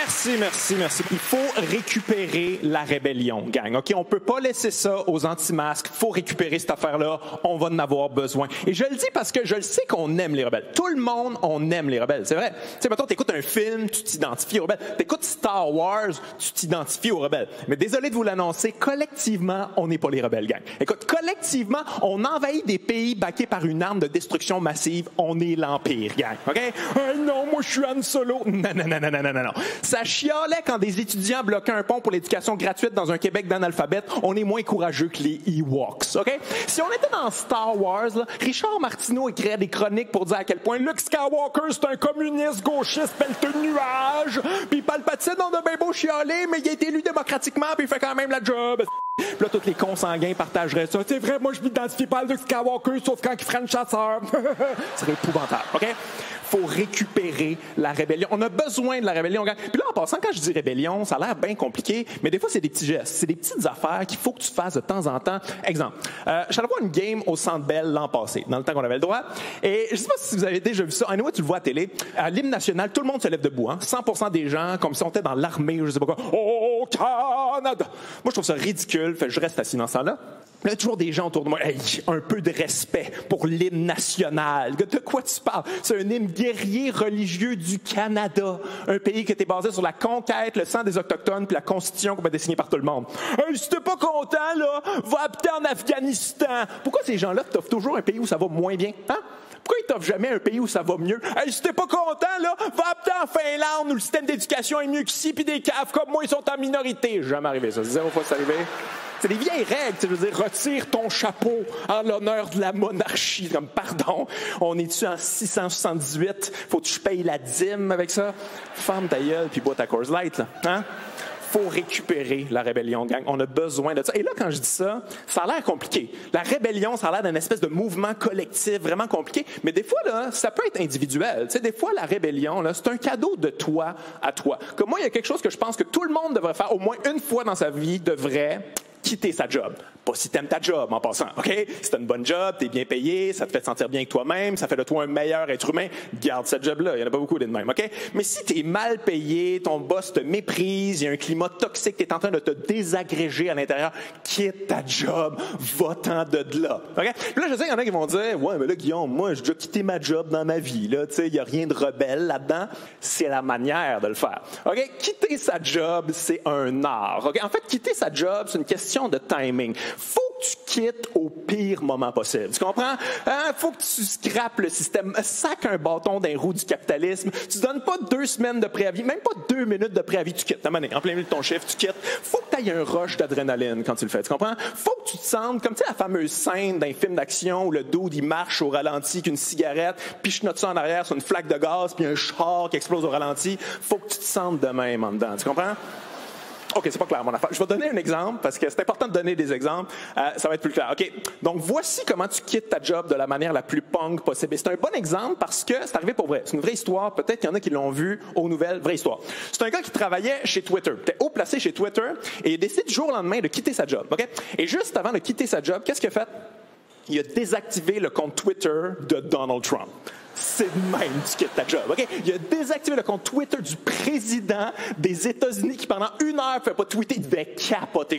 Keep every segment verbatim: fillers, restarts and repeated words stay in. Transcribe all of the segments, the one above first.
Merci, merci, merci. Il faut récupérer la rébellion, gang. OK, on peut pas laisser ça aux anti-masques. Il faut récupérer cette affaire-là. On va en avoir besoin. Et je le dis parce que je le sais qu'on aime les rebelles. Tout le monde, on aime les rebelles. C'est vrai. Tu sais, mettons, t'écoutes un film, tu t'identifies aux rebelles. T'écoutes Star Wars, tu t'identifies aux rebelles. Mais désolé de vous l'annoncer, collectivement, on n'est pas les rebelles, gang. Écoute, collectivement, on envahit des pays baqués par une arme de destruction massive. On est l'Empire, gang. OK? Hey, non, moi, je suis Han Solo. Non, non, non, non, non, non, non. Ça chialait quand des étudiants bloquaient un pont pour l'éducation gratuite dans un Québec d'analphabètes. On est moins courageux que les Ewoks, OK? Si on était dans Star Wars, là, Richard Martineau écrirait des chroniques pour dire à quel point Luke Skywalker, c'est un communiste gauchiste pelleteux de nuages, puis Palpatine, on a bien beau chialer, mais il a été élu démocratiquement, puis il fait quand même la job. Puis là, tous les consanguins partageraient ça. C'est vrai, moi, je m'identifie pas à Luke Skywalker, sauf quand il ferait une chasseur. Ce serait épouvantable, OK? Faut récupérer la rébellion. On a besoin de la rébellion. Puis là, en passant, quand je dis rébellion, ça a l'air bien compliqué, mais des fois, c'est des petits gestes. C'est des petites affaires qu'il faut que tu fasses de temps en temps. Exemple, euh, je suis allé voir une game au Centre Bell l'an passé, dans le temps qu'on avait le droit. Et je sais pas si vous avez déjà vu ça. Anyway, tu le vois à télé. À l'hymne national, tout le monde se lève debout. Hein? cent pour cent des gens, comme si on était dans l'armée ou je sais pas quoi. Oh, Canada! Moi, je trouve ça ridicule. Fait que je reste assis dans ce temps-là. Il y a toujours des gens autour de moi. Hey, un peu de respect pour l'hymne national. De quoi tu parles? C'est un hymne guerrier religieux du Canada. Un pays qui était basé sur la conquête, le sang des Autochtones, puis la constitution qu'on va dessiner par tout le monde. Hey, si t'es pas content, là, va habiter en Afghanistan. Pourquoi ces gens-là t'offrent toujours un pays où ça va moins bien? Hein? Pourquoi ils t'offrent jamais un pays où ça va mieux? Hey, si t'es pas content, là, va habiter en Finlande où le système d'éducation est mieux qu'ici, puis des caves comme moi, ils sont en minorité. Jamais arrivé ça. Zéro fois c'est arrivé. C'est des vieilles règles, je veux dire, retire ton chapeau en l'honneur de la monarchie. Comme, pardon, on est-tu en six cent soixante-dix-huit? Faut que je paye la dîme avec ça? Ferme ta gueule, puis bois ta Coors Light, là. Hein? Faut récupérer la rébellion, gang. On a besoin de ça. Et là, quand je dis ça, ça a l'air compliqué. La rébellion, ça a l'air d'un espèce de mouvement collectif vraiment compliqué. Mais des fois, là, ça peut être individuel. Tu sais, des fois, la rébellion, là, c'est un cadeau de toi à toi. Comme moi, il y a quelque chose que je pense que tout le monde devrait faire au moins une fois dans sa vie, devrait quitter sa job. Pas si t'aimes ta job, en passant, OK? Si t'as une bonne job, t'es bien payé, ça te fait te sentir bien avec toi-même, ça fait de toi un meilleur être humain, garde cette job-là. Il y en a pas beaucoup des de même, OK? Mais si t'es mal payé, ton boss te méprise, il y a un climat toxique, t'es en train de te désagréger à l'intérieur, quitte ta job, va-t'en de là, OK? Puis là, je sais qu'il y en a qui vont dire, ouais, mais là, Guillaume, moi, j'ai déjà quitté ma job dans ma vie, là, tu sais, il y a rien de rebelle là-dedans. C'est la manière de le faire, OK? Quitter sa job, c'est un art, OK? En fait, quitter sa job, c'est une question de timing. Faut que tu quittes au pire moment possible. Tu comprends? Hein? Faut que tu scrapes le système. Sac un bâton d'un roue du capitalisme. Tu donnes pas deux semaines de préavis, même pas deux minutes de préavis, tu quittes. En plein milieu de ton chiffre, tu quittes. Faut que tu aies un rush d'adrénaline quand tu le fais. Tu comprends? Faut que tu te sentes comme, tu sais, la fameuse scène d'un film d'action où le dude, il marche au ralenti avec une cigarette, puis je note ça en arrière sur une flaque de gaz, puis un char qui explose au ralenti. Faut que tu te sentes de même en dedans. Tu comprends? OK, c'est pas clair, mon affaire. Je vais donner un exemple, parce que c'est important de donner des exemples. Euh, ça va être plus clair. OK, donc voici comment tu quittes ta job de la manière la plus punk possible. Et c'est un bon exemple parce que c'est arrivé pour vrai. C'est une vraie histoire. Peut-être qu'il y en a qui l'ont vu aux nouvelles. Vraie histoire. C'est un gars qui travaillait chez Twitter. Il était haut placé chez Twitter et il décide du jour au lendemain de quitter sa job. OK? Et juste avant de quitter sa job, qu'est-ce qu'il a fait? Il a désactivé le compte Twitter de Donald Trump. C'est de même tu quittes ta job, OK? Il a désactivé le compte Twitter du président des États-Unis qui, pendant une heure, ne fait pas tweeter, il devait capoter.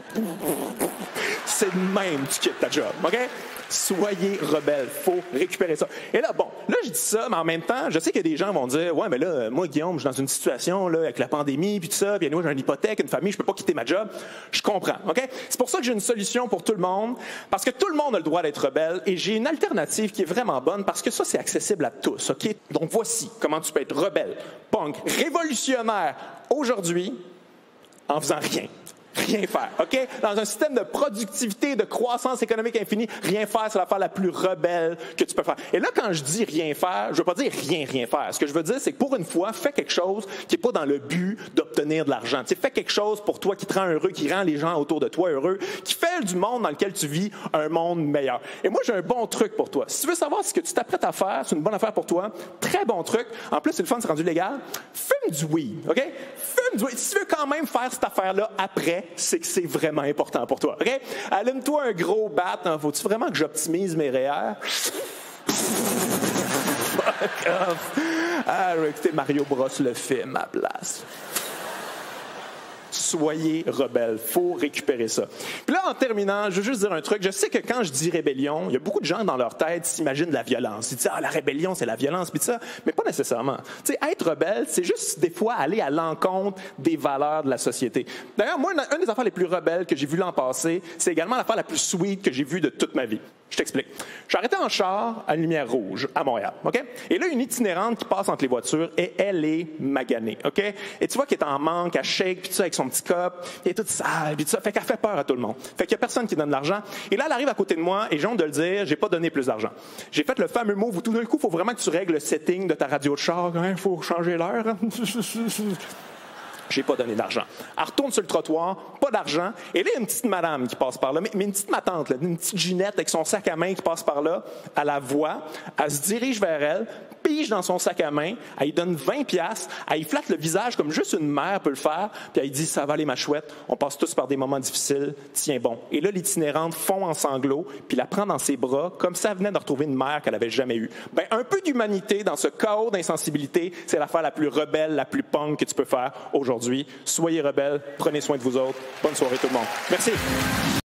C'est de même tu quittes ta job, OK? Soyez rebelles, faut récupérer ça. Et là, bon, là, je dis ça, mais en même temps, je sais qu'il y a des gens qui vont dire, ouais, mais là, moi, Guillaume, je suis dans une situation, là, avec la pandémie, puis tout ça, puis moi, j'ai une hypothèque, une famille, je peux pas quitter ma job. Je comprends, OK? C'est pour ça que j'ai une solution pour tout le monde, parce que tout le monde a le droit d'être rebelle, et j'ai une alternative qui est vraiment bonne, parce que ça, c'est accessible à tous, OK? Donc, voici comment tu peux être rebelle, punk, révolutionnaire, aujourd'hui, en faisant rien. Rien faire, OK? Dans un système de productivité, de croissance économique infinie, rien faire, c'est l'affaire la plus rebelle que tu peux faire. Et là, quand je dis rien faire, je veux pas dire rien, rien faire. Ce que je veux dire, c'est que pour une fois, fais quelque chose qui est pas dans le but d'obtenir de l'argent. Tu sais, fais quelque chose pour toi qui te rend heureux, qui rend les gens autour de toi heureux, qui fait du monde dans lequel tu vis un monde meilleur. Et moi, j'ai un bon truc pour toi. Si tu veux savoir ce que tu t'apprêtes à faire, c'est une bonne affaire pour toi, très bon truc. En plus, c'est le fun, c'est rendu légal. Fume du weed, OK? Fume du weed. Si tu veux quand même faire cette affaire-là après, c'est que c'est vraiment important pour toi, OK? Allume-toi un gros bat. Hein. Faut-tu vraiment que j'optimise mes R E E R? Ah, je vais écouter Mario Bros le film à la place. Soyez rebelles. Faut récupérer ça. Puis là, en terminant, je veux juste dire un truc. Je sais que quand je dis rébellion, il y a beaucoup de gens dans leur tête s'imaginent la violence. Ils disent, ah, la rébellion, c'est la violence, puis ça. Mais pas nécessairement. Tu sais, être rebelle, c'est juste des fois aller à l'encontre des valeurs de la société. D'ailleurs, moi, une, une des affaires les plus rebelles que j'ai vues l'an passé, c'est également l'affaire la plus sweet que j'ai vue de toute ma vie. Je t'explique. Je suis arrêté en char à une lumière rouge à Montréal, OK? Et là, une itinérante qui passe entre les voitures et elle est maganée, OK? Et tu vois qu'elle est en manque, elle shake, puis tout ça avec son petit cop, elle est toute sale, puis tout ça. Fait qu'elle fait peur à tout le monde. Fait qu'il y a personne qui donne de l'argent. Et là, elle arrive à côté de moi et j'ai honte de le dire, j'ai pas donné plus d'argent. J'ai fait le fameux move où tout d'un coup, il faut vraiment que tu règles le setting de ta radio de char. Il hein, faut changer l'heure. J'ai pas donné d'argent. Elle retourne sur le trottoir, pas d'argent. Et là, il y a une petite madame qui passe par là, mais, mais une petite matante, là, une petite Ginette avec son sac à main qui passe par là. Elle la voit, elle se dirige vers elle, pige dans son sac à main, elle lui donne vingt piastres, elle lui flatte le visage comme juste une mère peut le faire, puis elle dit « Ça va aller, ma chouette, on passe tous par des moments difficiles, tiens bon. » Et là, l'itinérante fond en sanglots, puis la prend dans ses bras comme si elle venait de retrouver une mère qu'elle avait jamais eue. Ben, un peu d'humanité dans ce chaos d'insensibilité, c'est l'affaire la plus rebelle, la plus punk que tu peux faire aujourd'hui. Soyez rebelles, prenez soin de vous autres. Bonne soirée tout le monde. Merci.